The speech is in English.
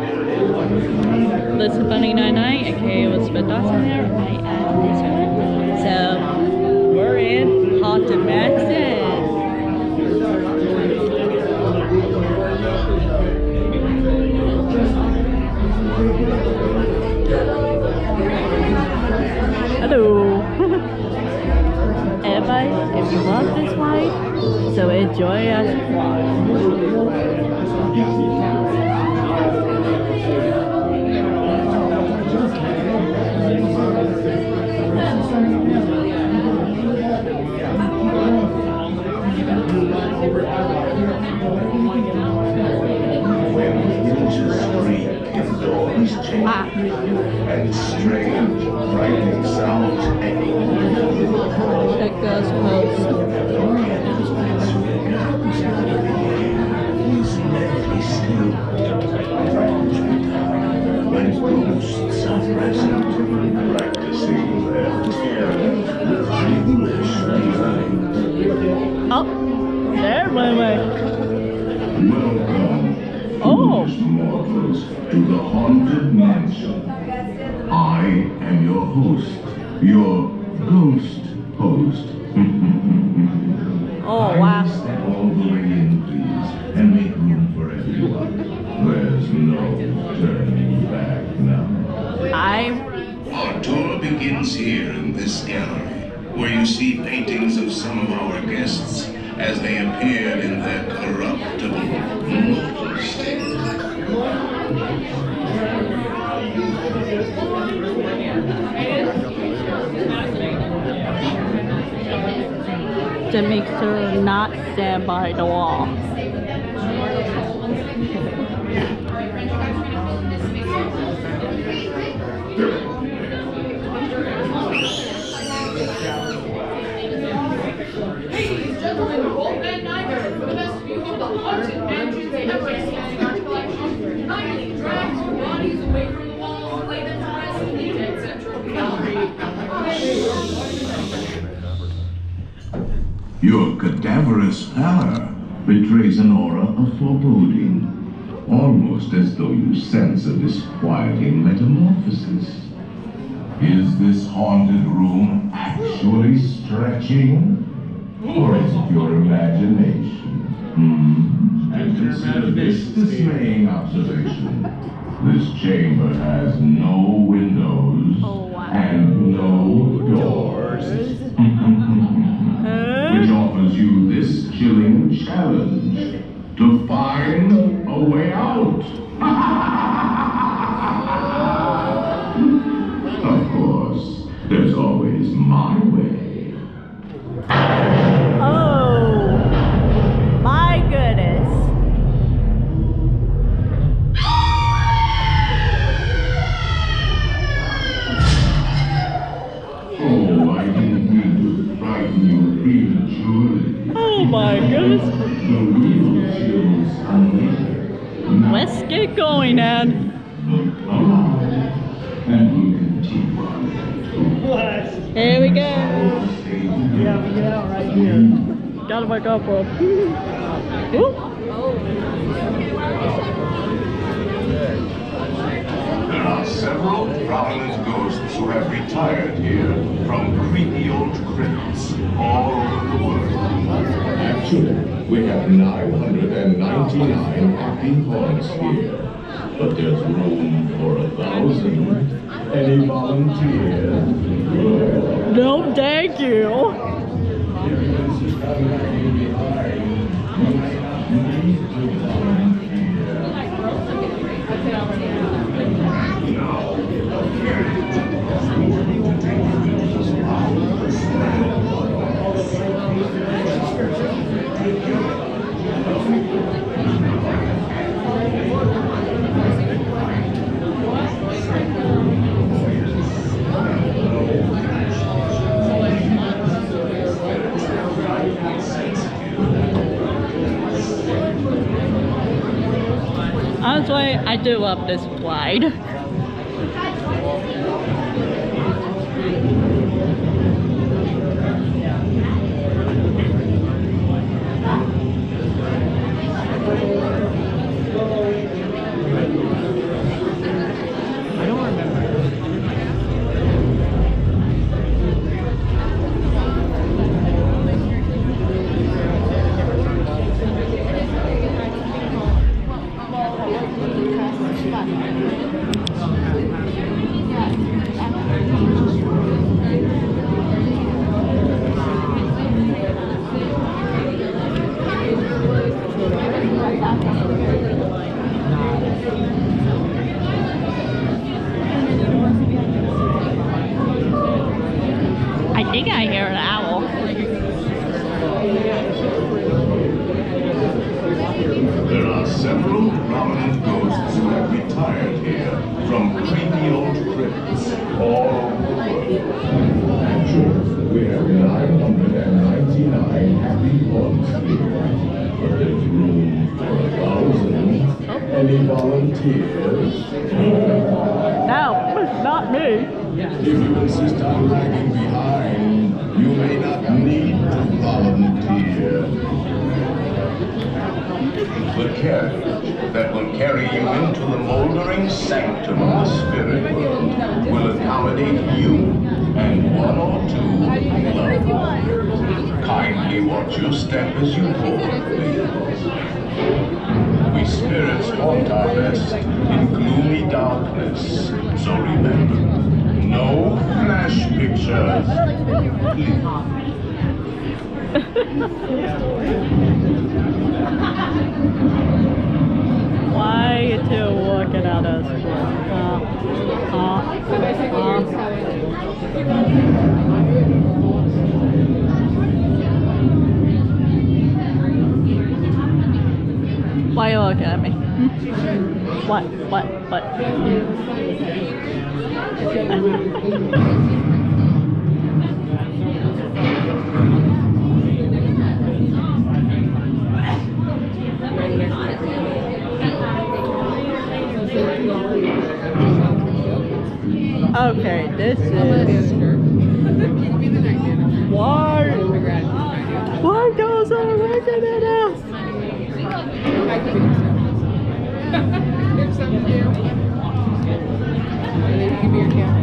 This is Bunny 99, aka Elizabeth Dawson there. I am Disneyland. So we're in Haunted Mansion. Hello. Everybody, if you love this ride, so enjoy us ride. And strange, frightening sounds echo. That goes host. He's deadly still. When ghosts are present, practicing their terror with foolish behind. Oh, there went Welcome, oh, mortals, to the Haunted Mansion. I am your host, your ghost host. oh wow. Step all the way in, please, and make room for everyone. There's no turning back now. Our tour begins here in this gallery, where you see paintings of some of our guests as they appeared in their corruptible mortal state. To make sure not stand by the wall. Ladies and gentlemen, both men neither, for the best view of the Haunted Mansion ever seen in our collection, kindly drag your bodies away from the walls and lay them to rest in the dead center of the gallery. Your cadaverous pallor betrays an aura of foreboding, almost as though you sense a disquieting metamorphosis. Is this haunted room actually stretching? Or is it your imagination? And consider this dismaying observation. This chamber has no windows and no doors. Which offers you this chilling challenge to find a way out. Of course, there's always my way. Oh my goodness. Oh, I didn't mean to frighten you prematurely. Oh my goodness. The real chills are later. Let's get going, Ann. Look around, and we'll continue on. Here we go. Yeah, we get out right here. Gotta wake up, bro. There are several prominent ghosts who have retired here from creepy old crypts all over the world. Actually, we have 999 happy haunts here. But there's room for 1,000. Any volunteers? No, thank you. Honestly, I do love this ride. I think I hear an owl. There are several prominent ghosts who have retired here from creepy old crypts all over the world. Actually, we have 999 happy ones here. But there's room for 1,000. Any volunteers? No, not me. If you insist on lagging behind, you may not need to volunteer. The carriage that will carry you into the moldering sanctum of the spirit world will accommodate you and one or two loved ones. Kindly watch your step as you board, please. We spirits haunt our best in gloomy darkness, so remember, no flash pictures, please. Why are you two walking at us? Why are you looking at me? What? Okay, this is... Why goes on working at us? Give some to you. And then you give me your camera.